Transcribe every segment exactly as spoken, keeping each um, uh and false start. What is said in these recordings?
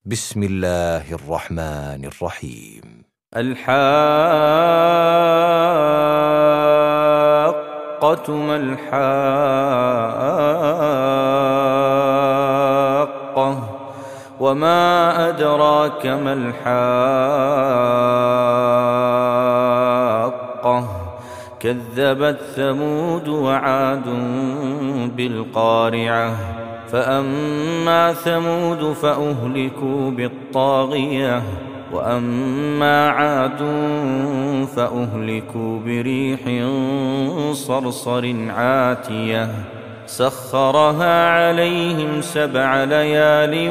بسم الله الرحمن الرحيم. الحاقة ما الحاقة وما أدراك ما الحاقة كذبت ثمود وعاد بالقارعة فأما ثمود فأهلكوا بالطاغية وأما عاد فأهلكوا بريح صرصر عاتية سخرها عليهم سبع ليال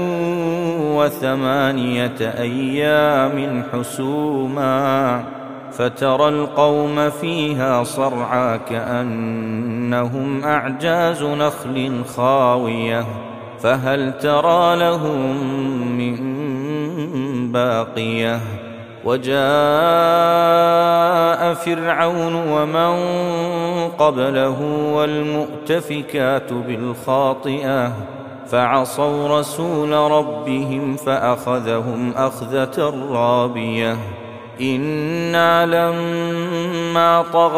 وثمانية أيام حسوما فترى القوم فيها صرعى كأنهم أعجاز نخل خاوية فهل ترى لهم من باقية وجاء فرعون ومن قبله والمؤتفكات بالخاطئة فعصوا رسول ربهم فأخذهم أخذة رابية إنا لما طغى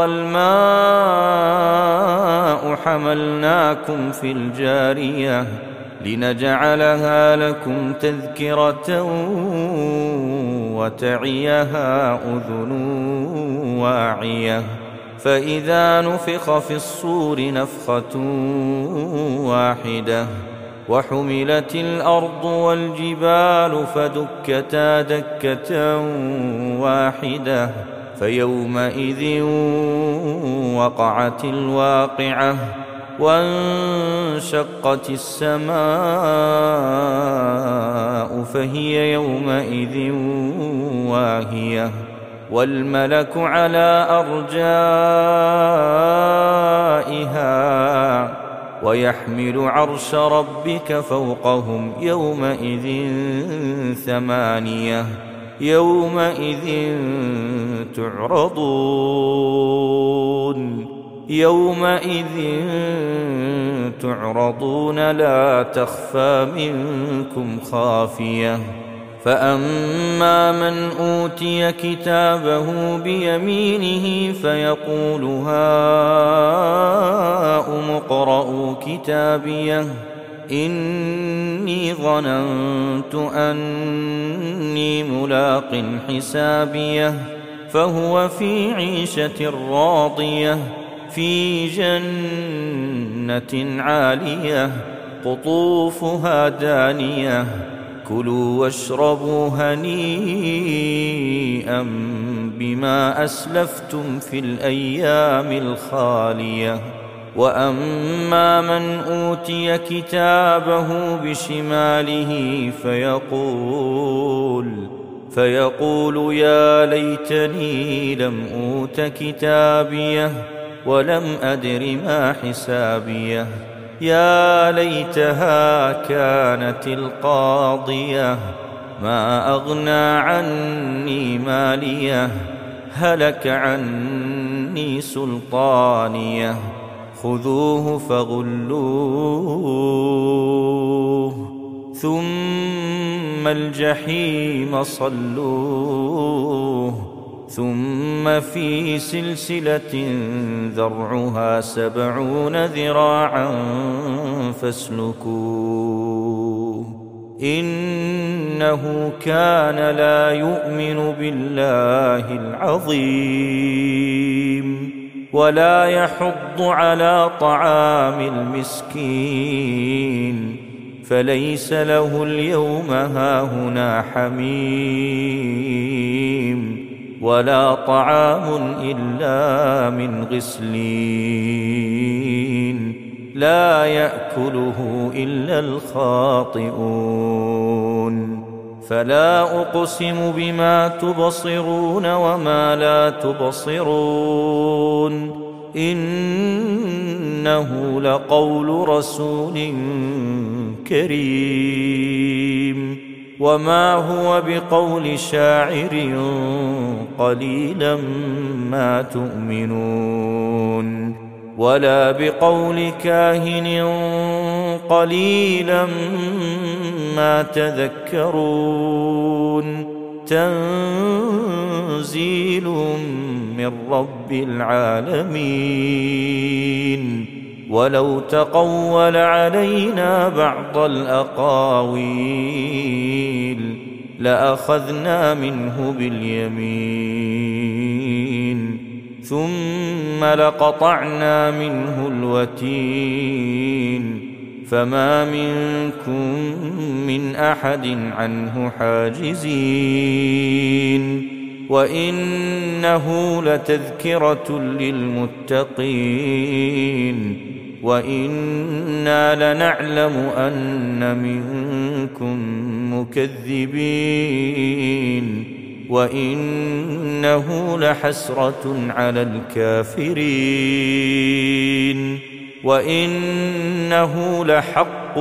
الماء حملناكم في الجارية لنجعلها لكم تذكرة وتعيها أذن واعية فإذا نفخ في الصور نفخة واحدة وحملت الأرض والجبال فدكتا دكة واحدة فيومئذ وقعت الواقعة وانشقت السماء فهي يومئذ واهية والملك على أرجائها ويحمل عرش ربك فوقهم يومئذ ثمانية يومئذ تعرضون يومئذ تعرضون لا تخفى منكم خافية فأما من أوتي كتابه بيمينه فيقول هاؤم اقرءوا كتابيه إني ظننت أني ملاق حسابيه فهو في عيشة راضية في جنة عالية قطوفها دانية كلوا واشربوا هنيئا بما أسلفتم في الأيام الخالية وأما من أوتي كتابه بشماله فيقول فيقول يا ليتني لم أوت كتابيه ولم أدر ما حسابيه يا ليتها كانت القاضية ما أغنى عني ماليه هلك عني سلطانيه خذوه فغلوه ثم الجحيم صلوه ثم في سلسلة ذرعها سبعون ذراعا فاسلكوه إنه كان لا يؤمن بالله العظيم ولا يحض على طعام المسكين فليس له اليوم هاهنا حميم ولا طعام إلا من غسلين لا يأكله إلا الخاطئون فلا أقسم بما تبصرون وما لا تبصرون إنه لقول رسول كريم وما هو بقول شاعر قليلا ما تؤمنون ولا بقول كاهن قليلا ما تذكرون تنزيل من رب العالمين ولو تقول علينا بعض الأقاويل لأخذنا منه باليمين ثم لقطعنا منه الوتين فما منكم من أحد عنه حاجزين وإنه لتذكرة للمتقين وإنا لنعلم أن منكم مكذبين وإنه لحسرة على الكافرين وإنه لحق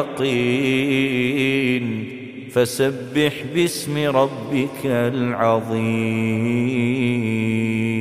اليقين فسبح باسم ربك العظيم.